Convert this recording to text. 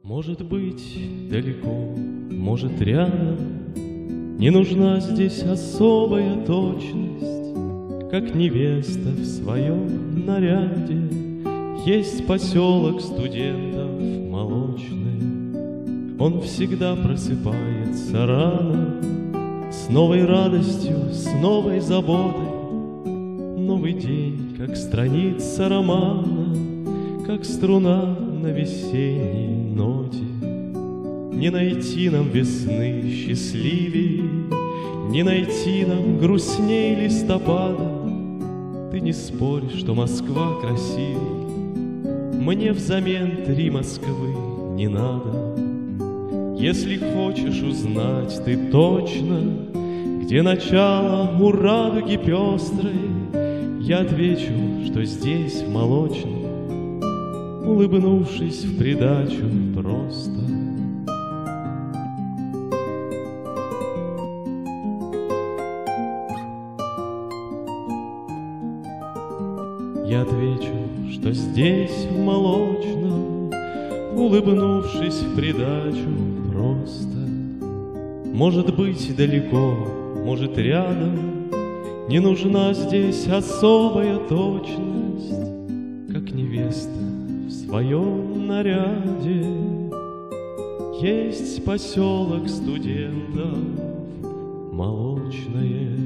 Может быть, далеко, может, рядом, не нужна здесь особая точность, как невеста в своем наряде. Есть поселок студентов молочный, он всегда просыпается рано, с новой радостью, с новой заботой. Новый день, как страница романа, как струна на весенней ноте. Не найти нам весны счастливей, не найти нам грустней листопада. Ты не спорь, что Москва красивей, мне взамен 3 Москвы не надо. Если хочешь узнать ты точно, где начало у радуги пестрой, я отвечу, что здесь, в Молочном, улыбнувшись в придачу просто. Я отвечу, что здесь, в Молочном, улыбнувшись в придачу просто. Может быть, далеко, может, рядом, не нужна здесь особая точность, как невеста в своем наряде. Есть поселок студентов Молочное.